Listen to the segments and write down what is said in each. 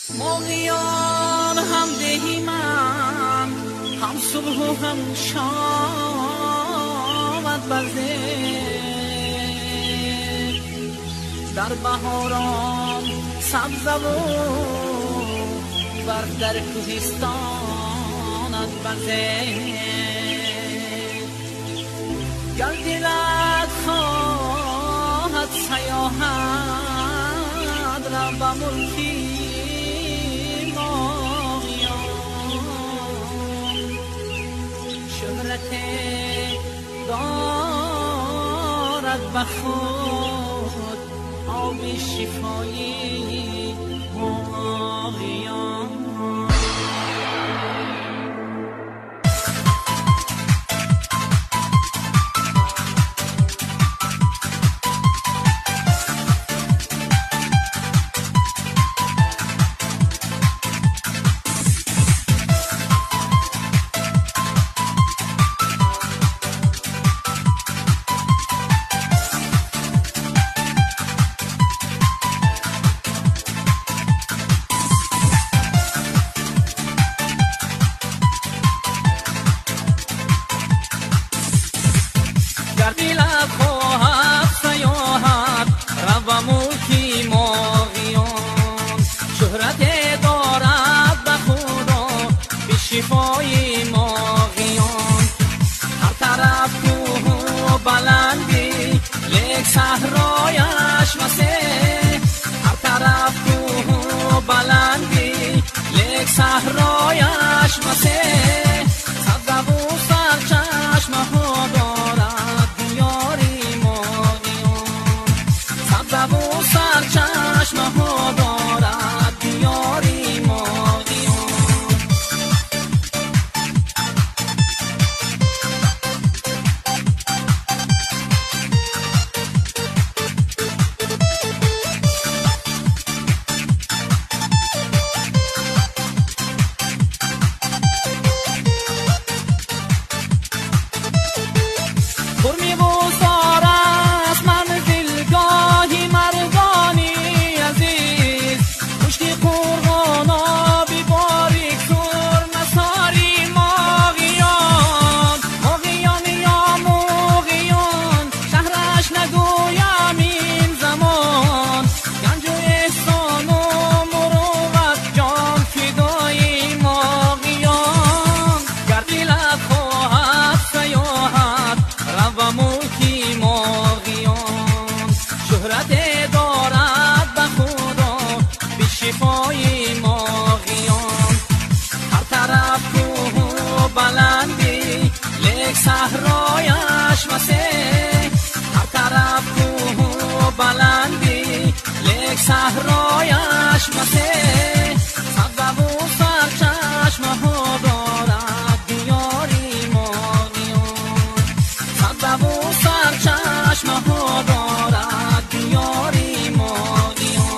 ماغیان هم دهی من، هم صبح و هم شامت برده، در بهاران سبز و برف در کوهستانت برده. گر دلت خواهد سیاحت را به ملکی شهرت دارد به خود آب شفایی ماغیان. گر دلت خواهد سیاحت رو به ملکی ماغیان، شهرت دارد به خدا به شفای ماغیان. هر طرف کوه و بلندی یک صحرایش مسیح، هر طرف کوه و بلندی یک صحرایش مسیح. سبزه و سرچشمه ها دارد دیاری ماغیان، سبزه و سرچشمه ها دارد دیاری ماغیان. برمی بزار است منزلگاهی مردانی عزیز، پشت قرغان آبی باریک سر مساری ماغیان. ماغیان یا ماغیان شهرش نگویم این زمان، گنج و احسان و مروت جان فدای ماغیان. گر دلت خواهد سیاحت رو به ملکی ماغیان، شهرت دارد به خدا به شفای ماغیان. هر طرف کوه و بلندی یک صحرایش مسیح، هر طرف کوه و بلندی یک صحرایش مسیح. سبزه و سرچشمه ها دارد دیاری ماغیان، سبزه و سرچشمه ها دارد دیاری ماغیان.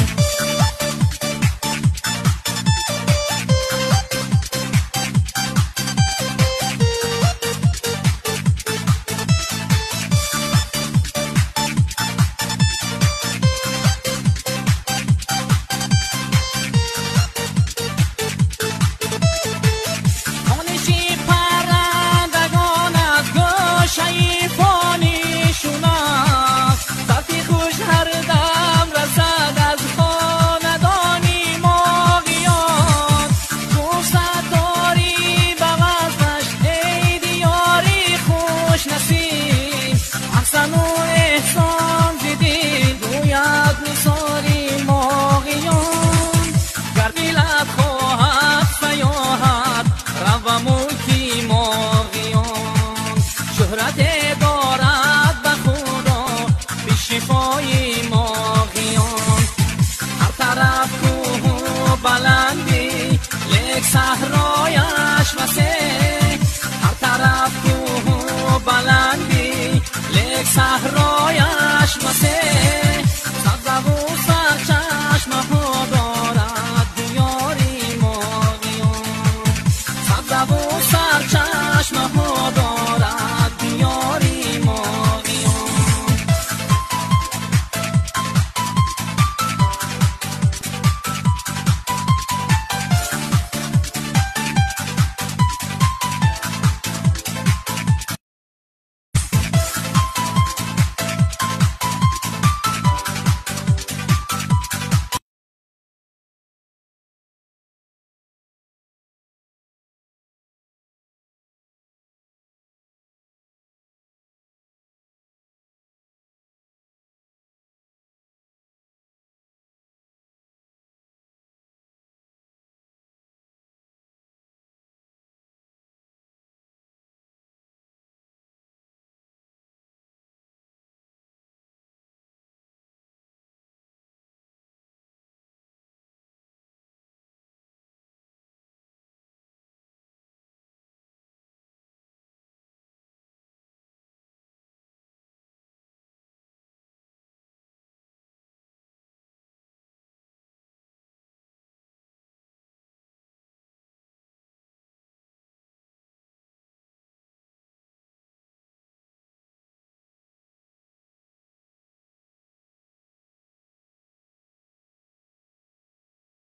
خانشی پرندگان از گوشه فانی شناس، صوتی خوش هر دم رسد از خاندانی ماغیان. فرصت داری به وصلش ای دیاری خوش نصیب، احسن و احسان زدی گوید نثاری ماغیان. گر دلت خواهد سیاحت رو به ملکی ماغیان، شهرت دارد به خدا به شفای ماغیان. هر طرف کوه و بلندی یک صحرایش مسیح،